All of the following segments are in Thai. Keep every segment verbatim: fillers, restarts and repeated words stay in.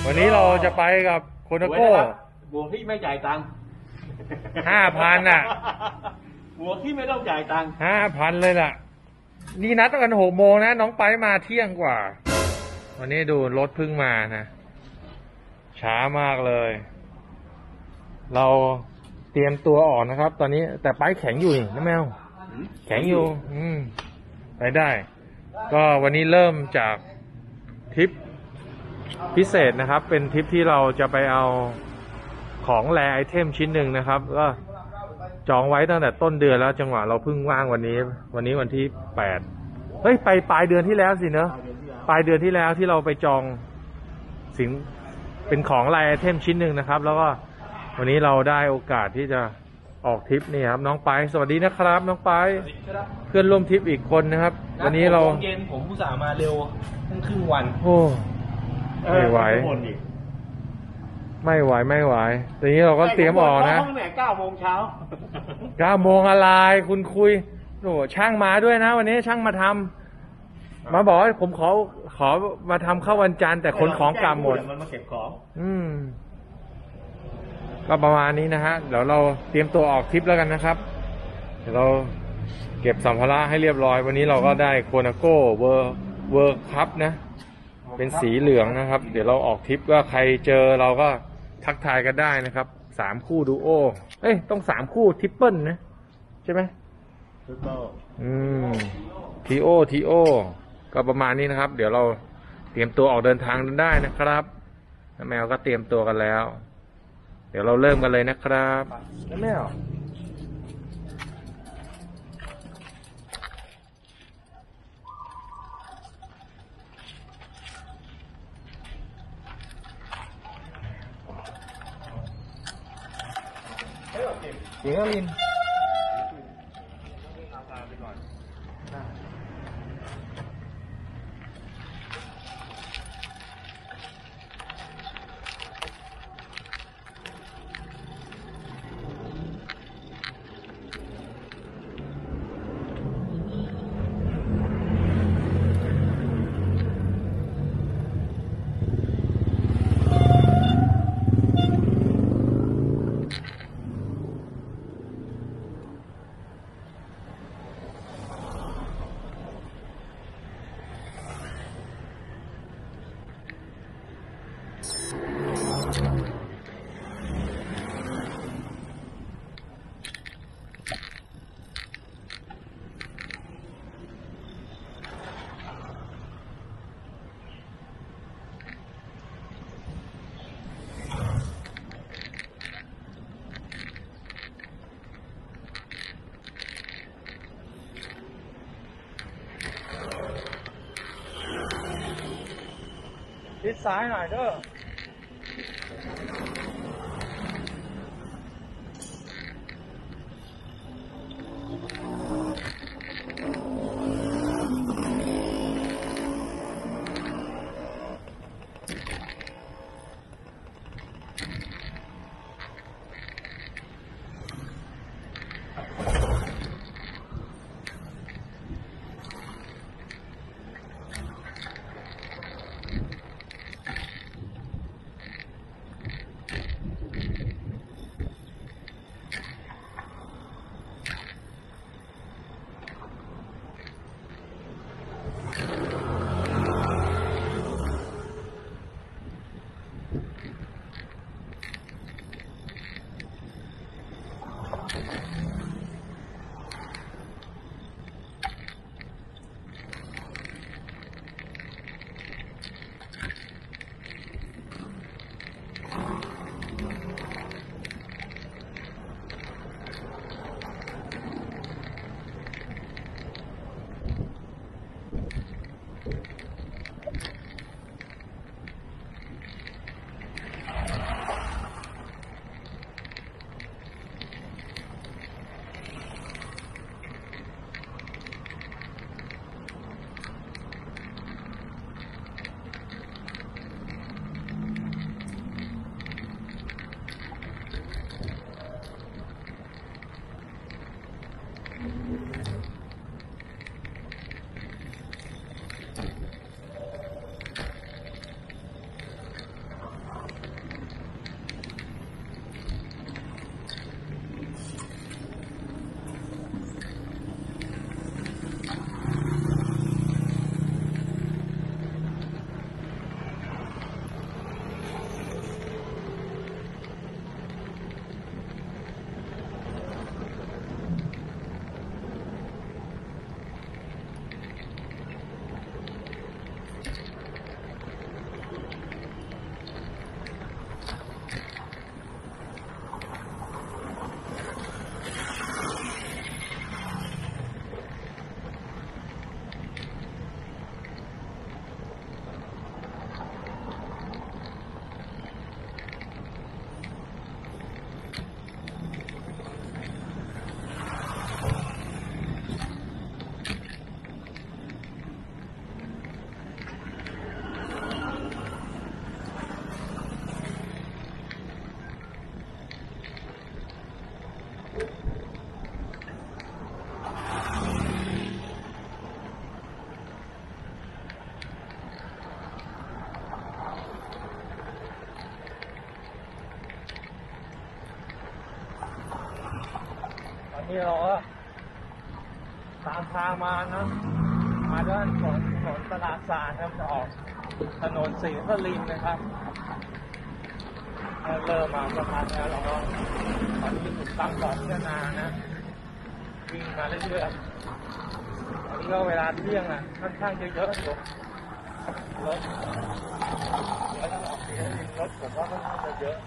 วันนี้เราจะไปกับโคนาโก้บวกที่ไม่จ่ายตังค์ห้าพันอ่ะบวกที่ไม่ต้องจ่ายตังค์ห้าพันเลยล่ะนี่นัดกันหกโมงนะน้องไปมาเที่ยงกว่าวันนี้ดูรถเพิ่งมานะช้ามากเลยเราเตรียมตัวออกนะครับตอนนี้แต่ไปแข็งอยู่นี่นะแมวแข็งอยู่อืมไปได้ก็วันนี้เริ่มจากทริปพิเศษนะครับเป็นทริปที่เราจะไปเอาของแรไอเทมชิ้นหนึ่งนะครับก็จองไว้ตั้งแต่ต้นเดือนแล้วจังหวะเราเพิ่งว่างวันนี้วันนี้วันที่แปดเฮ้ยไปปลายเดือนที่แล้วสิเนอะปลายเดือนที่แล้วที่เราไปจองสินเป็นของแรไอเทมชิ้นหนึ่งนะครับแล้วก็วันนี้เราได้โอกาสที่จะออกทริปนี่ครับน้องไปสวัสดีนะครับน้องไปเพื่อนร่วมทริปอีกคนนะครับวันนี้เราเย็นผมผู้สามาเร็วตั้งครึ่งวันโอ้ไม่ไหวไม่ไหวไม่ไหวตอนนี้เราก็เตรียมออกนะตั้งแต่เก้าโมงเช้าเก้าโมงอะไรคุณคุยโอ้ช่างมาด้วยนะวันนี้ช่างมาทำมาบอกว่าผมขอขอมาทำเข้าวันจันทร์แต่คนของกลับหมดมันมาเก็บของอืมก็ประมาณนี้นะฮะเดี๋ยวเราเตรียมตัวออกทริปแล้วกันนะครับเดี๋ยวเราเก็บสัมภาระให้เรียบร้อยวันนี้เราก็ได้โคนาโก้เวอร์เวอร์คัพนะเป็นสีเหลืองนะครับเดี๋ยวเราออกทริปก็ใครเจอเราก็ทักทายกันได้นะครับสามคู่ดูโอเอ้ยต้องสามคู่ทริปเปิลนะใช่ไหมทริปเปิลอืมทีโอทีโอก็ประมาณนี้นะครับเดี๋ยวเราเตรียมตัวออกเดินทางได้นะครับแมวก็เตรียมตัวกันแล้วเดี๋ยวเราเริ่มกันเลยนะครับแมวเสียงลินชิดซ้ายหน่อยเด้อนี่เราก็ตามทางมานะมาด้านถนนถนนตลาดสารครับจะออกถนนศรีนครินทร์นะครับเริ่มมาประมาณนี้เราก็ตอนนี้ถูกตั้งต่อพิจารณานะวิ่งมาเรื่อยๆตอนนี้ก็เวลาเที่ยงอ่ะค่อนข้างจะเยอะอยู่รถแล้วก็ออกรถผมว่าค่อนข้างจะเยอะ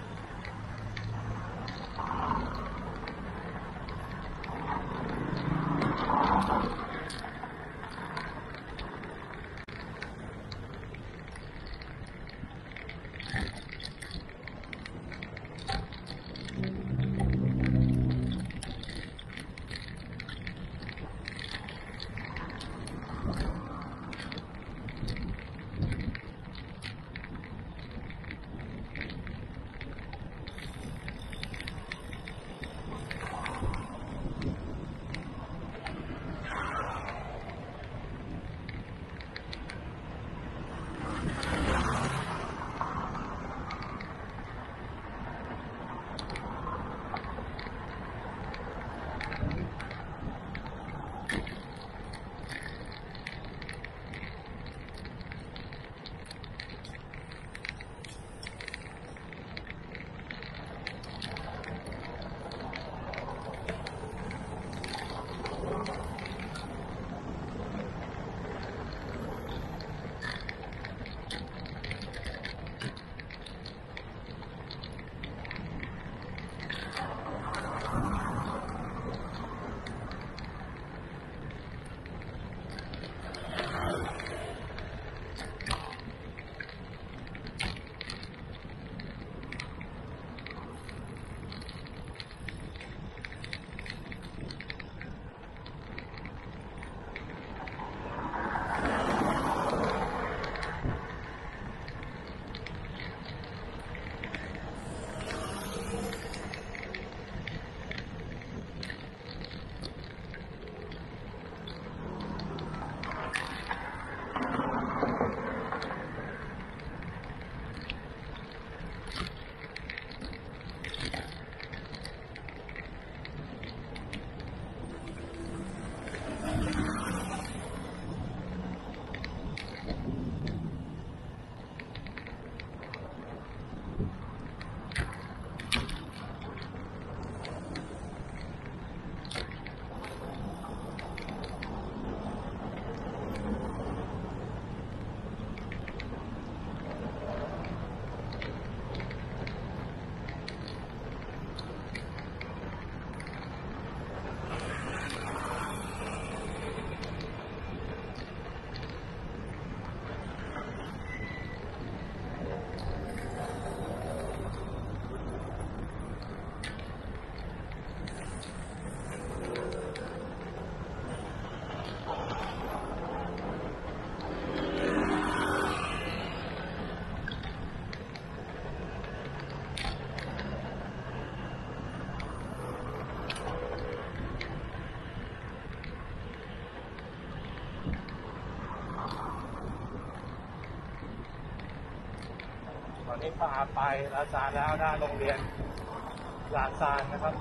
ตอนนี้พาไปลาซานแล้วหน้าโรงเรียนลาซานนะครับ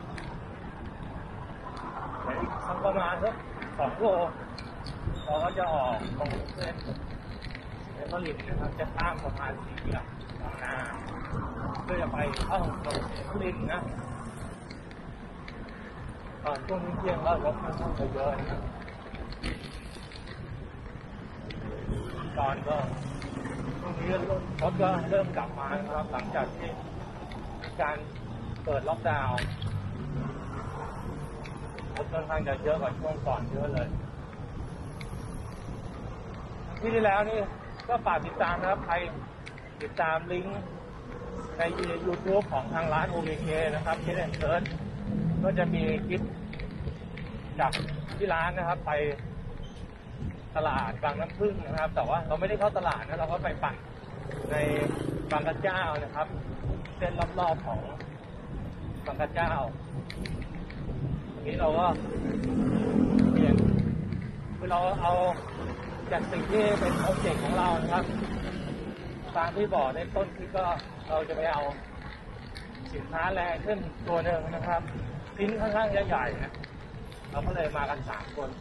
เดี๋ยวอีกสักประมาณสักสองโลเราก็จะออกตรงเส้นแล้วก็ลินนะครับจะข้ามสะพานสีเหลืองบางนาเพื่อจะไปเข้าตรงเส้นลินนะตอนช่วงนี้เที่ยงแล้วรถค่อนข้างจะเยอะนะตอนก็ช่วงนี้รถรถก็เริ่มกลับมานะครับหลังจากที่การเปิดล็อกดาวน์รถค่อนข้างจะเยอะกว่าช่วงก่อนเยอะเลยที่ที่แล้วนี่ก็ฝากติดตามนะครับใครติดตามลิงก์ใน ยูทูบ ของทางร้าน โอ เค เค นะครับที่ได้เซิร์ชก็จะมีคลิปจากที่ร้านนะครับไปตลาดบางน้ำผึ้งนะครับแต่ว่าเราไม่ได้เข้าตลาดนะเราก็ไปปั่นในบางกระเจ้านะครับเส้นรอบๆของบางกระเจ้าทีนี้เราก็เปลี่ยนคือเราเอาจากสิ่งที่เป็นโปรเจกต์ของเรานะครับตามที่บอกในต้นคลิปก็เราจะไปเอาสินค้าแรงขึ้นตัวหนึ่งนะครับชิ้นค่อนข้างใหญ่ๆนะเราก็เลยมากันสามคน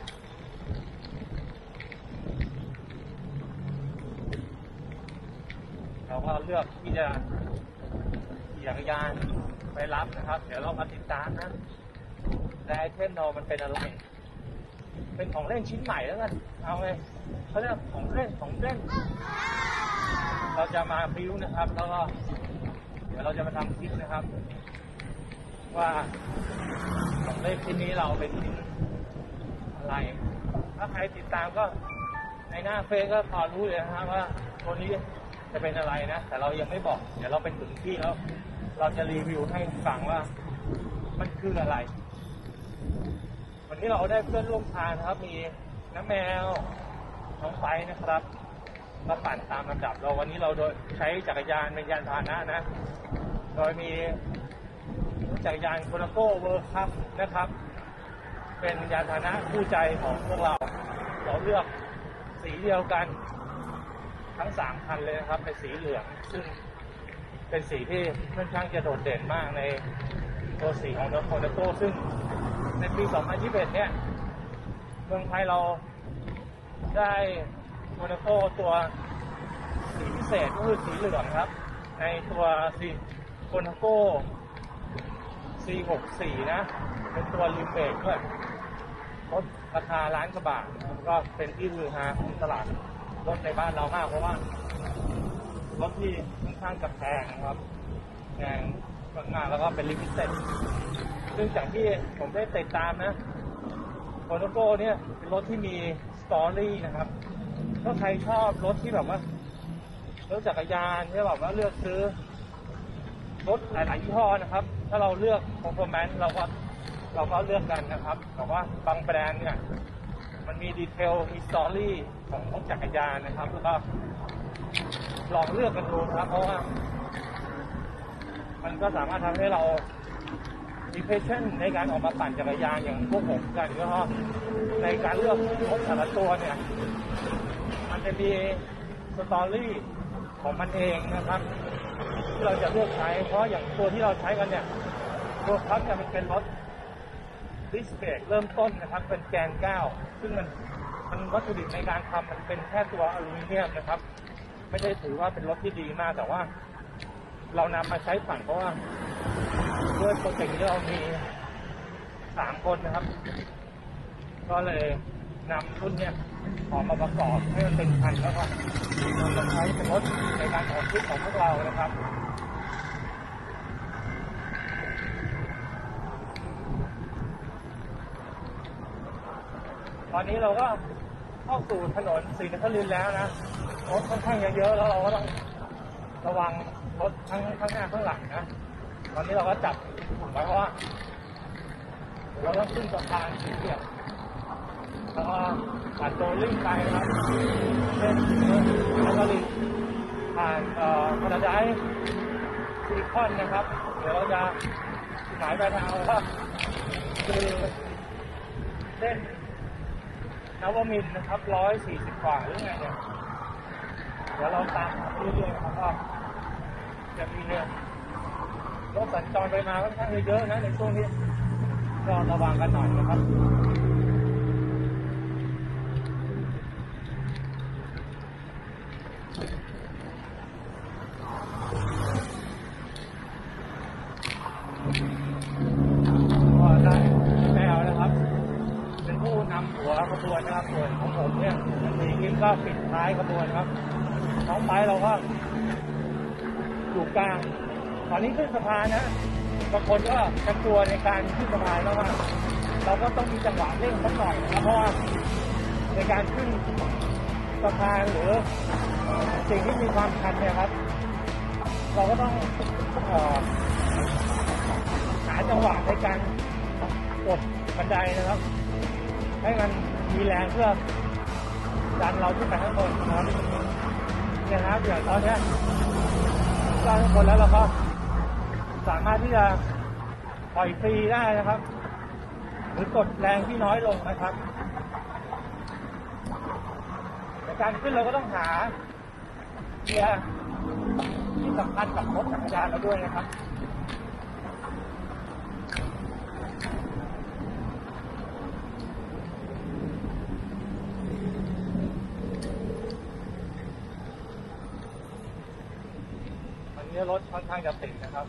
เราก็เลือกที่จะขี่จักรยานไปรับนะครับเดี๋ยวเรามาติดตามนะแต่ไอเทมเรามันเป็นอะไรเป็นของเล่นชิ้นใหม่แล้วกันเอาไงเขาเรียกของเล่นของเล่นเราจะมาบิวนะครับแล้วก็เดี๋ยวเราจะมาทำคลิปนะครับว่าของเล่นชิ้นนี้เราเป็นชิ้นอะไรถ้าใครติดตามก็ในหน้าเฟซก็พอรู้เลยนะครับว่าตัวนี้จะเป็นอะไรนะแต่เรายังไม่บอกเดี๋ยวเราเป็นถึงที่แล้วเราจะรีวิวให้ฟังว่ามันคืออะไรวันนี้เราได้เพื่อนร่วมทางนะครับมีน้าแมวน้องไฟนะครับมาปั่นตามลำดับเราวันนี้เราโดยใช้จักรยานเป็นยานพาหนะนะโดยมีจักรยานโคนาโก้เวิร์คคัพนะครับเป็นยานพาหนะคู่ใจของพวกเราเราเลือกสีเดียวกันทั้งสามคันเลยนะครับเป็นสีเหลืองซึ่งเป็นสีที่ค่อนข้างจะโดดเด่นมากในตัวสีของโคนาโก้ซึ่งในปีสองพันยี่สิบเอ็ดเนี่ยเมืองไทยเราได้โคนาโก้ตัวสีพิเศษก็คือสีเหลืองครับในตัวสีโคนาโก้ ซี หกสิบสี่ นะเป็นตัวลิมเบรกด้วยรถราคาล้านกว่าบาทก็เป็นที่ฮือฮาของตลาดรถในบ้านเรามากเพราะว่ารถที่ค่อนข้างจะแพงนะครับแพงมากๆแล้วก็เป็นลิมิเต็ดซึ่งจากที่ผมได้ติดตามนะโคโนโก้เนี่ยเป็นรถที่มีสตอรี่นะครับถ้าใครชอบรถที่แบบว่ารถจักรยานที่แบบว่าเลือกซื้อรถหลายๆยี่ห้อนะครับถ้าเราเลือก performance เราก็เราก็เลือกกันนะครับแต่ว่าบางแบรนด์เนี่ยมันมีดีเทลมีสตอรี่ของรถจักรยานนะครับแล้วก็ลองเลือกกันดูนะครับเพราะว่ามันก็สามารถทำให้เรามีเพชชั่นในการออกมาปั่นจักรยานอย่างพวกผมกันก็ในการเลือกรถแต่ละตัวเนี่ยมันจะมีสตอรี่ของมันเองนะครับที่เราจะเลือกใช้เพราะอย่างตัวที่เราใช้กันเนี่ยตัวคัสเนี่ยมันเป็นรถดิสเบรกเริ่มต้นนะครับเป็นแกนเก้าซึ่งมันมันวัตถุดิบในการทำมันเป็นแค่ตัวอลูมิเนียมนะครับไม่ได้ถือว่าเป็นรถที่ดีมากแต่ว่าเรานำมาใช้ปั่นเพราะว่าด้วยโปรเจกต์ที่เรามีสามคนนะครับก็เลยนำรุ่นเนี้ยออกมาประกอบให้มันเป็นคันแล้วก็นำมาใช้เป็นรถในการออกทริปของพวกเรานะครับตอนนี้เราก็เข้าสู่ถนนศรีนครินทร์แล้วนะรถค่อนข้างเยอะๆแล้วเราก็ต้องระวังรถทั้งข้างหน้าข้างหลังนะตอนนี้เราก็จับถุงไว้เพราะว่าเราต้องขึ้นสะพานสีเขียวแล้วก็ผ่านโซลิ่งไปนะครับเส้นแล้วก็ลิงผ่านเอ่อพาราไดซ์ซิลิคอนนะครับเดี๋ยวเราจะหมายปลายทางว่าคือเส้นนวมินทร์นะครับร้อยสี่สิบกว่าหรือไงเนี่ยเดี๋ยวเราตามเรื่อยๆครับก็จะมีเนี่ยรถสัญจรไปมาค่อนข้างเยอะนะในช่วงนี้ก็ระวังกันหน่อยนะครับก็ได้แมวนะครับเป็นผู้นำหัวขบวนนะครับส่วนของผมเนี่ยมีคลิปก็ปิดท้ายขบวนครับท้องไปเราก็อยู่กลางตอนนี้ขึ้นสะพานนะบางคนก็กันตัวในการขึ้นสะพานแล้วว่าเราก็ต้องมีจังหวะเร่งสักหน่อยนะครับเพราะว่าในการขึ้นสะพานหรือสิ่งที่มีความชันเนี่ยครับเราก็ต้องเอ่อหาจังหวะในการกดบันไดนะครับให้มันมีแรงเพื่อดันเราขึ้นไปข้างบนนะครับเนี่ยนะครับอย่างตอนนี้เราข้างบนแล้วเราก็สามารถที่จะปล่อยฟรีได้นะครับหรือกดแรงที่น้อยลงนะครับในการขึ้นเราก็ต้องหาเกียร์ที่สำคัญกับรถจักรยานเราด้วยนะครับนี้รถค่อนข้างจะติดนะครับ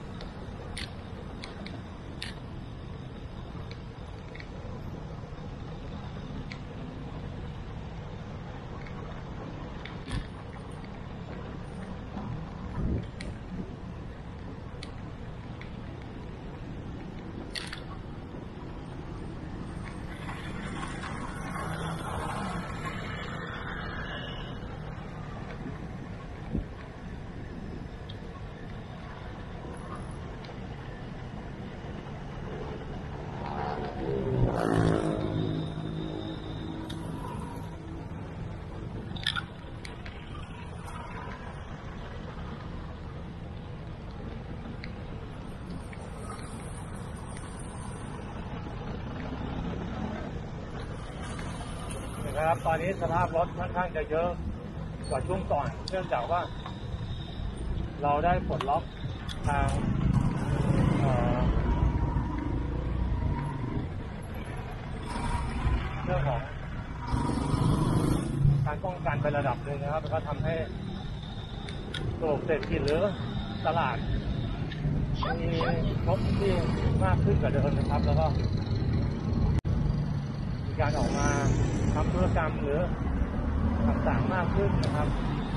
นะครับตอนนี้สภาพรถค่อนข้างจะเยอะกว่าช่วงก่อนเนื่องจากว่าเราได้ปลดล็อกทางเรื่องของการป้องกันไประดับหนึ่งนะครับแล้วก็ทำให้ระบบเศรษฐกิจหรือตลาดมีรถที่มากขึ้นกว่าเดิมนะครับแล้วก็มีการออกมาทำธุรกรรมหรือต่างๆมากขึ้นนะครับ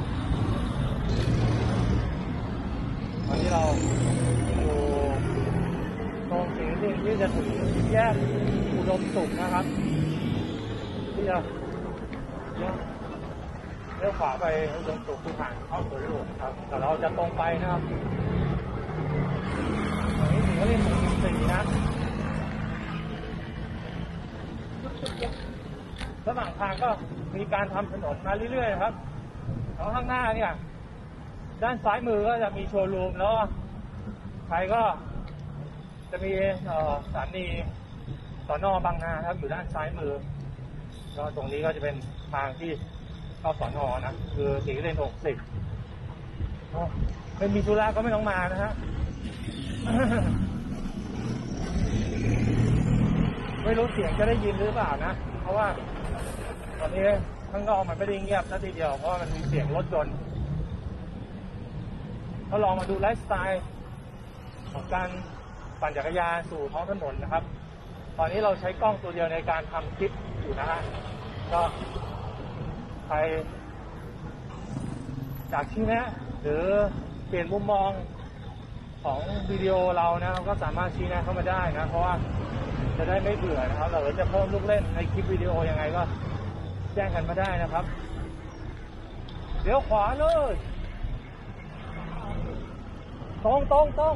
ตอนนี้เราอยู่ตรงสิ่งที่จะถึงแยกอุดมสุขนะครับที่จะเลี้ยวเลี้ยวขวาไปอุดมสุขคือผ่านเข้าสวนหลวงครับแต่เราจะตรงไปนะครับตอนนี้ถึงก็เรียนถึงสี่นะระหว่างทางก็มีการทำถนนมาเรื่อยๆครับแล้วข้างหน้าเนี่ยด้านซ้ายมือก็จะมีโชว์รูมแล้วใครก็จะมีสถานีสน.บางนาครับอยู่ด้านซ้ายมือแล้วตรงนี้ก็จะเป็นทางที่เข้าสน.นะคือศรีนครินทร์หกสิบไม่มีธุระก็ไม่ต้องมานะฮะ ไม่รู้เสียงจะได้ยินหรือเปล่านะเพราะว่าตอนนี้ข้างนอกมันไม่ได้เงียบซะทีเดียวเพราะว่ามันมีเสียงรถยนต์ก็ลองมาดูไลฟ์สไตล์ของการปั่นจักรยานสู่ท้องถนนนะครับตอนนี้เราใช้กล้องตัวเดียวในการทำคลิปอยู่นะฮะก็ใครจากที่นี้หรือเปลี่ยนมุมมองของวิดีโอเรานะก็สามารถชี้แนะเข้ามาได้นะเพราะว่าจะได้ไม่เบื่อนะครับเราจะเพิ่มลูกเล่นในคลิปวิดีโอยังไงก็แจ้งกันมาได้นะครับเดี๋ยวขวาเลยตรงตรงตรง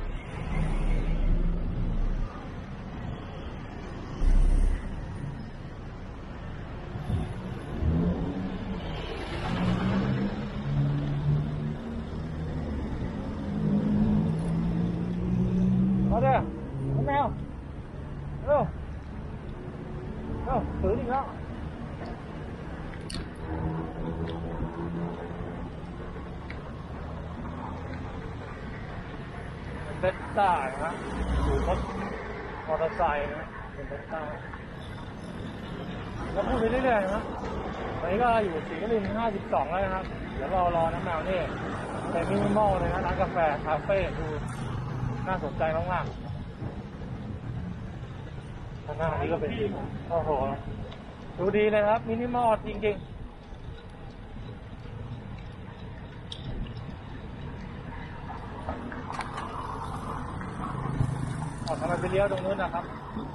เอาเด้อแมวเร็วเร็วถือดิครับเป็นเบสต้านะอยู่รถมอเตอร์ไซค์นะเป็นเบสต้าแล้วพูดไปเรื่อยๆนะตอนนี้ก็อยู่ศรีนครินทร์ห้าสิบสองแล้วนะครับเดี๋ยวเรารอน้ำแมวนี่แต่มินิมอลเลยนะร้านกาแฟคาเฟ่ดูน่าสนใจมากๆข้างหน้านี้ก็เป็นดีโอ้โหดูดีเลยครับมินิมอลจริงๆอ๋อทำไมไปเลี้ยวตรงนู้นนะครับ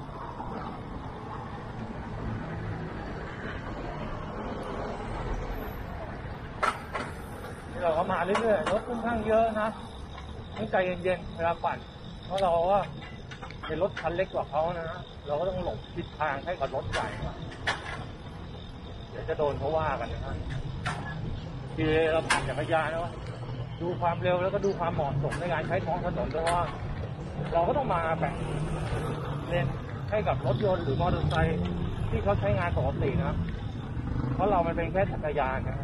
นี่เราก็มาเรื่อยๆรถค่อนข้างเยอะนะต้องใจเย็นๆเวลาปั่นเพราะเราว่าเป็นรถคันเล็กกว่าเขานะเราก็ต้องหลบทิศทางให้กับรถใหญ่เดี๋ยวจะโดนเขาว่ากันนะครับคือเราปั่นจักรยานนะดูความเร็วแล้วก็ดูความเหมาะสมในการใช้ท้องถนนเพราะว่าเราก็ต้องมาแบ่งเลนให้กับรถยนต์หรือมอเตอร์ไซค์ที่เขาใช้งานปกตินะเพราะเรามันเป็นแค่จักรยานนะ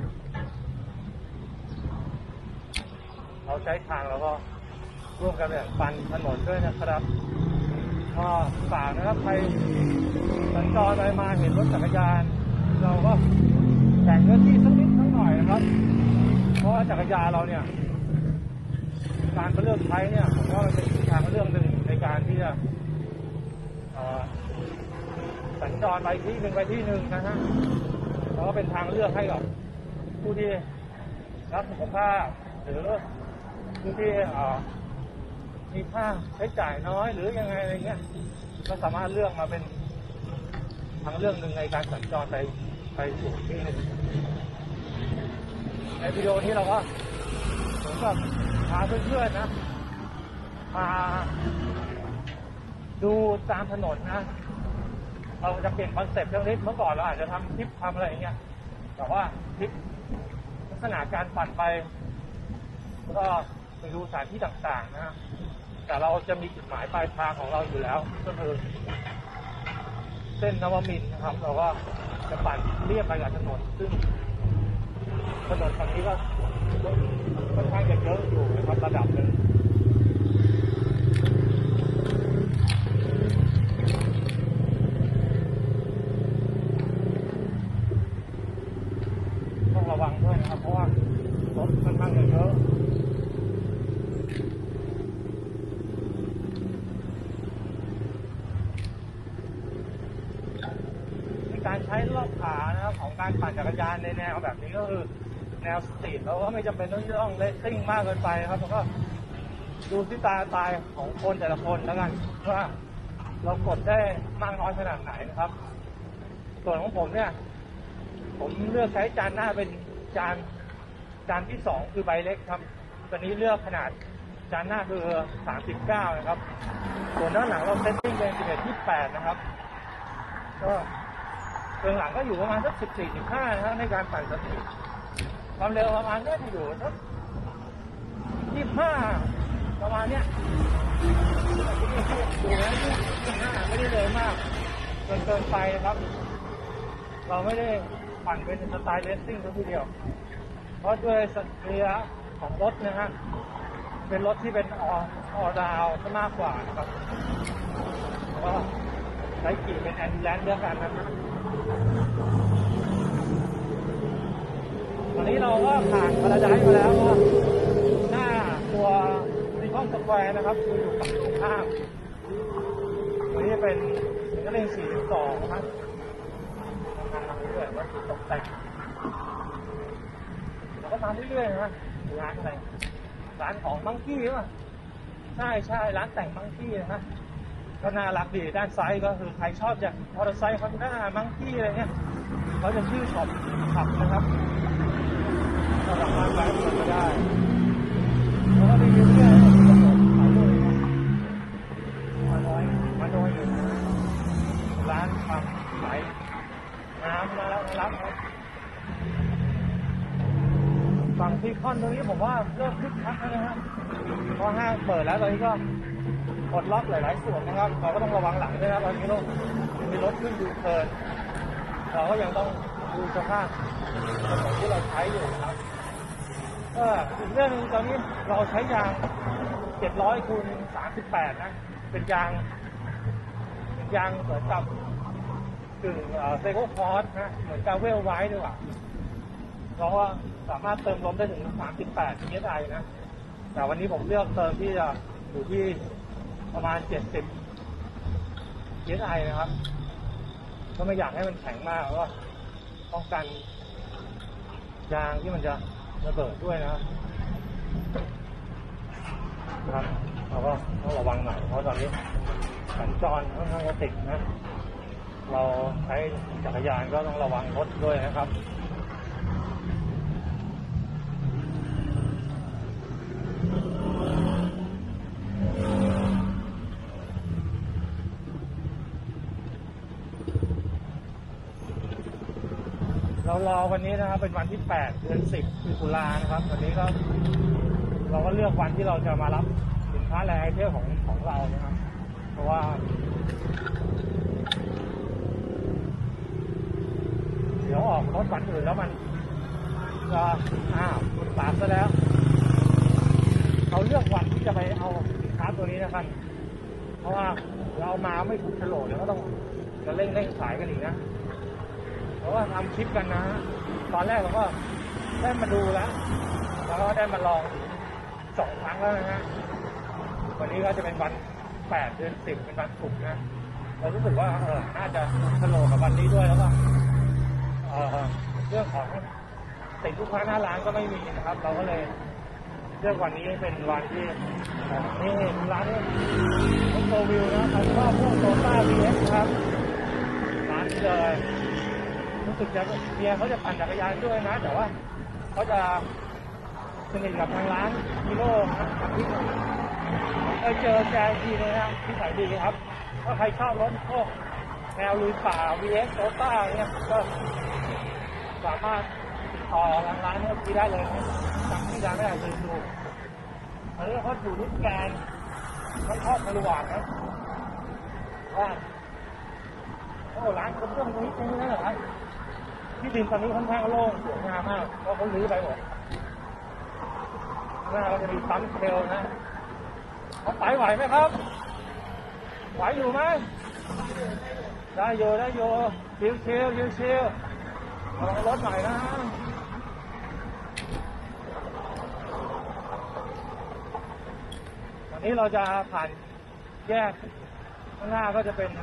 เราใช้ทางแล้วก็ร่วมกันแบบปั่นถนนด้วยนะครับก็ฝากนะครับใครสัญจรไปมาเห็นรถจักรยานเราก็แบ่งเนื้อที่สักนิดสักหน่อยนะครับเพราะว่าจักรยานเราเนี่ยการเลือกใช้เนี่ยผมว่ามันเป็นทางเลือกหนึ่งในการที่จะสัญจรไปที่หนึ่งไปที่หนึ่งนะฮะแล้วก็เป็นทางเลือกให้กับผู้ที่รักสุขภาพหรือผู้ที่มีค่าใช้จ่ายน้อยหรือยังไงอะไรเงี้ยก็สามารถเลือกมาเป็นทางเลือกหนึ่งในการสัญจรไปไปสู่ที่หนึ่งในวิดีโอนี้เราก็เหมือนกับพาเพื่อนๆนะมาดูตามถนนนะเราจะเปลี่ยนคอนเซ็ปต์เรื่องนี้เมื่อก่อนเราอาจจะทำคลิปทำอะไรอย่างเงี้ยแต่ว่าคลิปลักษณะการปั่นไปแล้วก็ไปดูสถานที่ต่างๆนะแต่เราจะมีจุดหมายปลายทางของเราอยู่แล้วก็คือเส้นนวมินทร์นะครับเราก็จะปั่นเรียบไปกับถนนซึ่งถนนฝั่งนี้ก็ค่อนข้างจะเยอะอยู่นะครับระดับหนึ่งต้องระวังด้วยนะครับเพราะว่ารถค่อนข้างจะเยอะการใช้รอบขานะครับของการปั่นจักรยานในแนวแบบนี้ก็คือแนวสตรีทเราก็ไม่จำเป็นต้องต้องเลสซิ่งมากเกินไปครับแล้วก็ดูที่ตาตายของคนแต่ละคนแล้วกันว่าเรากดได้มากน้อยขนาดไหนนะครับส่วนของผมเนี่ยผมเลือกใช้จานหน้าเป็นจานจานที่สองคือใบเล็กครับตอนนี้เลือกขนาดจานหน้าคือสามสิบเก้านะครับส่วนด้านหลังเราเซตติ้งเป็นสิบเอ็ดยี่สิบแปดนะครับก็เบื้องหลังก็อยู่ประมาณสักสิบสี่สิบห้านะครับในการปั่นสตรีทความเร็วประมาณนี้ที่อยู่สักยี่สิบห้าประมาณเนี้ยดูนะยี่สิบห้าไม่ได้เร็วมากเกินเกินไปนะครับเราไม่ได้ปั่นเป็นสไตล์เลสซิ่งทีเดียวเพราะด้วยสัดส่วนของรถนะฮะเป็นรถที่เป็นอออดาวซะมากกว่านะครับก็ใช้ขี่เป็นแอนดิแลนด์เดียวกันนะครับตอนนี้เราก็ผ่านพาราไดซ์มาแล้วก็หน้าตัวซีคอนสแควร์นะครับคืออยู่ฝั่งตรงข้ามตัวนี้เป็นก็เลนสี่สิบสองนะครับทางเรื่อยๆว่าจุดตกแต่งเราก็ตามเรื่อยๆนะร้านอะไรร้านของมังกี้ป่ะใช่ใช่ร้านแต่งมังกี้นะฮะก็น่ารักดีด้านซ้ายก็คือใครชอบจากมอเตอร์ไซค์ฮอนด้ามังกี้อะไรเงี้ยเขาจะชื่อช็อปขับนะครับก็สามารถแวะเปิดมาได้แล้วก็มีเรื่อยๆถ่ายรูปมาน้อยมาน้อยอยู่ร้านทำขายน้ำมาแล้วนะครับฝั่งซีคอนตรงนี้ผมว่าเริ่มคึกคักแล้วนะฮะเพราะห้างเปิดแล้วตอนนี้ก็ปลดล็อกหลายๆส่วนนะครับเราก็ต้องระวังหลังด้วยนะตอนนี้ต้องมีรถขึ้นดูเพลินเราก็ยังต้องดูสภาพถนนที่เราใช้อยู่ครับเอออีกเรื่องนึงตอนนี้เราใช้ยางเจ็ดร้อยคูณสามสิบแปดนะเป็นยางเป็นยางเหมือนกับกึ่งเซโก้คอร์สนะเหมือนกาเวลไว้ด้วยอ่ะเราก็สามารถเติมลมได้ถึงสามสิบแปดเอสไอนะแต่วันนี้ผมเลือกเติมที่จะอยู่ที่ประมาณเจ็ดสิบเอสไอนะครับก็ไม่อยากให้มันแข็งมากเพราะว่าป้องกันยางที่มันจะระเบิดด้วยนะครับนะครับเราก็ต้องระวังหน่อยเพราะตอนนี้สัญจรค่อนข้างจะติดนะเราใช้จักรยานก็ต้องระวังรถด้วยนะครับเรารอวันนี้นะครับเป็นวันที่แปดเดือนสิบตุลานะครับวันนี้ก็เราก็เลือกวันที่เราจะมารับสินค้าแรงไอเทมของของเรานะครับเพราะว่าเดี๋ยวออกรถวันอื่นแล้วมันจะอ้าวคุณปาดซะแล้วเขาเลือกวันที่จะไปเอาสินค้าตัวนี้นะครับเพราะว่าเรามาไม่ถูกโฉลกเดี๋ยวก็ต้องจะเร่งเร่งขายกันอีกนะเพราะว่าทำคลิปกันนะตอนแรกเราก็ได้มาดูแล้วแล้วก็ได้มาลองสองครั้งแล้วนะฮะวันนี้ก็จะเป็นวันแปดเดือนสิบเป็นวันศุกร์นะเรารู้สึกว่าเออน่าจะทะโลกับวันนี้ด้วยแล้วก็เออเรื่องของติดลูกค้าหน้าร้านก็ไม่มีนะครับเราก็เลยเลือกวันนี้เป็นวันที่นี่ร้านนี้โซวิวนะใครชอบพวกโตต้าวีเอสครับร้านนี้เลยรู้สึกจะเมียเขาจะปั่นจักรยานด้วยนะแต่ว่าเขาจะสนิทกับทางร้านฮีโร่นะเคยเจอแกทีนึงนะที่ขายดีครับถ้าใครชอบรถพวกแนวลุยป่า วี เอส โตต้าเนี่ยก็สามารถต่อทางร้านนี้ที่ได้เลยนะจำที่ร้านไม่ได้เลยดูอันนี้เขาอยู่รุ่นแกนเขาชอบทะลุหวานนะว่าโอ้ร้านเขาเรื่องนี้ตรงนี้นะเหรอครับที่ดินตอนนี้ค่อนข้างโล่งสวยงามมากเพราะเขาลื้อไปหมดหน้าก็จะมีปั๊มเทลนะเขาไปไหวไหมครับไหวอยู่ไหมได้โยได้โยชิวชิวชิวชิวลองรถหน่อยนะวันนี้เราจะผ่านแยกข้างหน้าก็จะเป็น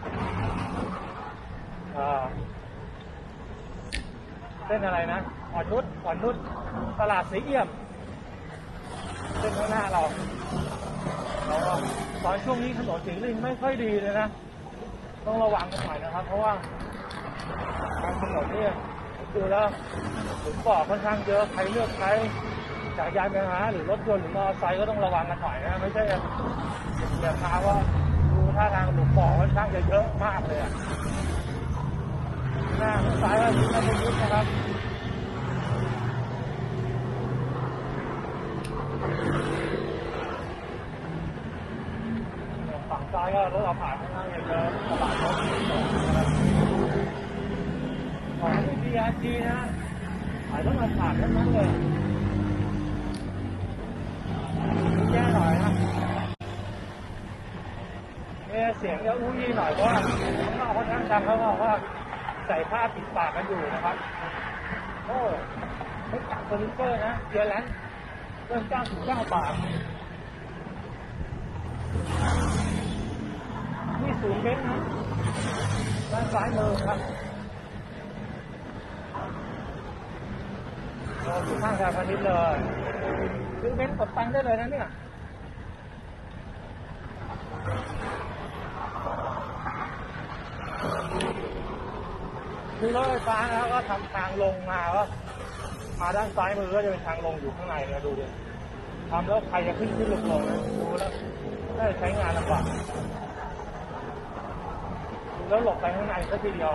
เส้นอะไรนะอ่อนนุชอ่อนนุชตลาดสีเอี่ยมเส้นข้างหน้าเราเราก็ตอนช่วงนี้ถนนสีลิงไม่ค่อยดีเลยนะต้องระวังกันหน่อยนะครับเพราะว่าทางถนนนี่ดูแล้วถึงบอกค่อนข้างเยอะใครเลือกใช้จักรยานไปหาหรือรถยนต์หรือมอเตอร์ไซค์ก็ต้องระวังกันหน่อยนะไม่ใช่อย่าพาว่าดูท่าทางหลุมบ่อค่อนข้างจะเยอะมากเลยอ่ะหน้าซ้ายก็ยิ่งไม่ได้ยิ่งนะครับฝั่งซ้ายก็รถเราผ่านข้างหน้าเนี่ยเจอตลาดรถนะครับของที่ บี อาร์ ที นะขายต้องมาผ่านทั้งนั้นเลยแย่หน่อยนะเนี่ยเสียงจะอู้ยี่หน่อยเพราะว่าข้างนอกค่อนข้างดังเขาบอกว่าใส่ผ้าปิดปากกันอยู่นะครับโอ้ไม่ตัดเฟอร์นิเจอร์นะเดือนละเริ่มเก้าสิบเก้าบาทนี่ศูนย์เมตรนะด้านซ้ายมือครับเราอยู่ข้างทางพาณิชย์เลยซื้อเบนซ์กดตังค์ได้เลยนะเนี่ยคือรถไฟฟ้าแล้วก็ทำทางลงมาก็มาด้านซ้ายมือก็จะเป็นทางลงอยู่ข้างในนะดูดิทำแล้วใครจะขึ้นขึ้นลงลงนะดูแล้วน่าจะใช้งานลำบากแล้วหลบไปข้างในสักทีเดียว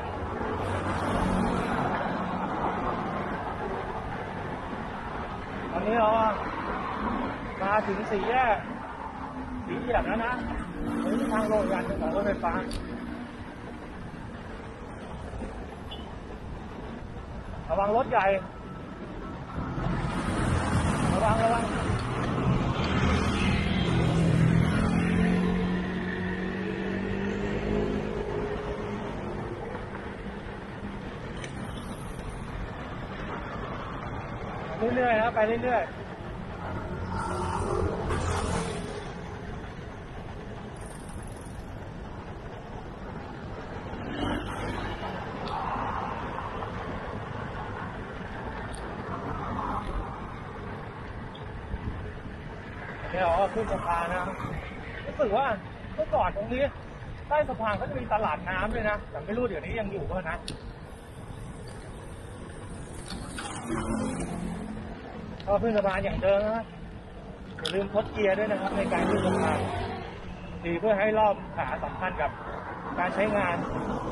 ตอนนี้เรามาถึงสี่แยกสีเอี่ยมแล้วนะถึงทางลงยันของรถไฟฟ้าระวังรถใหญ่ระวังระวังเรื่อยๆนะไปเรื่อยๆเดี๋ยวขึ้นสะพานนะรู้สึกว่าเมื่อก่อนตรงนี้ใต้สะพานเขาจะมีตลาดน้ำด้วยนะแต่ไม่รู้เดี๋ยวนี้ยังอยู่ป่ะนะก็ขึ้นสะพานอย่างเดิมนะอย่าลืมทดเกียร์ด้วยนะครับในการขึ้นสะพานดีเพื่อให้รอบขาสัมพันธ์กับการใช้งาน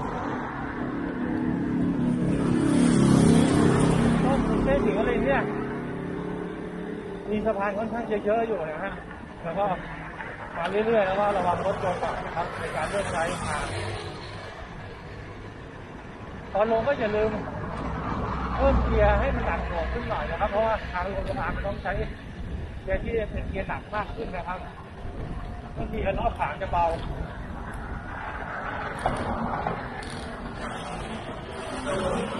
ต้องถึงเส้นถึงอะไรเนี่ยมีสะพานค่อนข้างจะเยอะอยู่นะฮะแล้วก็มาเรื่อยๆแล้วก็ระวังรถยนต์ก่อนนะครับในการเลือกใช้ทางตอนลงก็อย่าลืมเพิ่มเกียร์ให้มันหนักหน่วงขึ้นหน่อยนะครับเพราะว่าทางลงสะพานต้องใช้เกียร์ที่เป็นเกียร์หนักมากขึ้นนะครับบางทีรอบขางจะเบา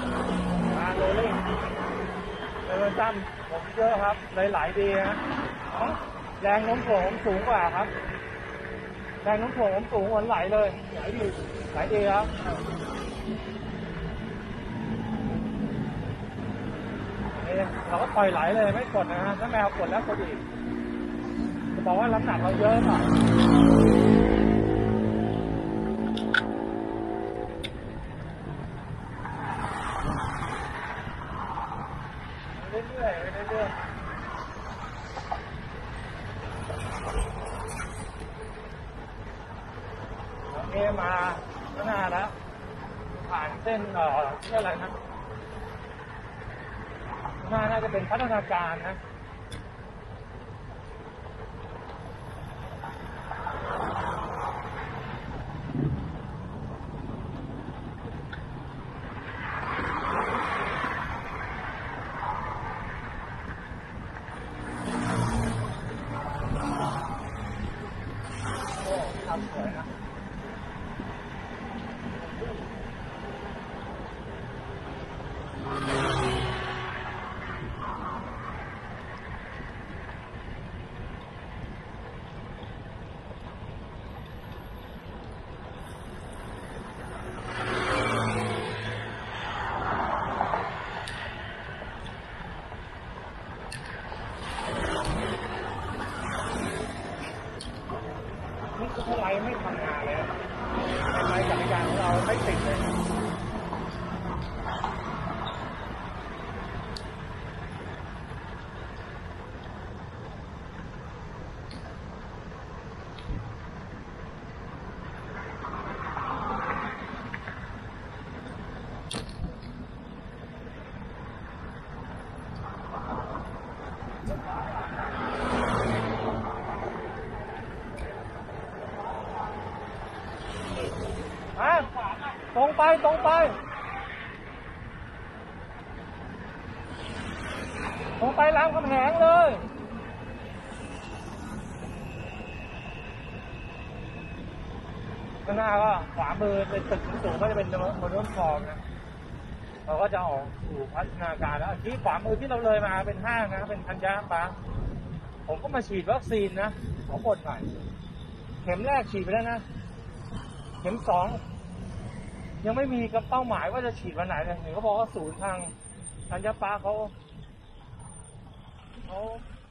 มาโรลลิ่งเดินตั้มผมเยอะครับหลายๆดีนะแรงโน้มถ่วงผมสูงกว่าครับแรงโน้มถ่วงผมสูงเหมือนไหลเลยไหลดีไหลดีครับนี่เราก็ปล่อยไหลเลยไม่กดนะฮะถ้าแมวกดแล้วกดอีกจะบอกว่าน้ำหนักเราเยอะหน่อยเรื่อยๆเรื่อยๆโอเคมาข้างหน้าแล้วผ่านเส้นเอ่อเส้นอะไรนะข้างหน้าน่าจะเป็นพัฒนาการนะโอ้ทำสวยนะนี่คืออะไรไม่ทำงานเลยทำไมจักรยานของเราไม่ติดเลยอ่ะตรงไปตรงไปตรงไปรามคำแหงเลยข้างหน้าก็ขวามือเป็นตึกสูงๆก็จะเป็นโมเดิร์นฟอร์มนะเราก็จะออกสู่พัฒนาการแล้วที่ขวามือที่เราเลยมาเป็นห้างนะเป็นธัญญาปาร์คผมก็มาฉีดวัคซีนนะขอบ่นหน่อยเข็มแรกฉีดไปแล้วนะเข็มสองยังไม่มีกับเป้าหมายว่าจะฉีดวันไหนเลยเห็นเขาบอกว่าศูนย์ทางธัญญาปาร์คเขาเขา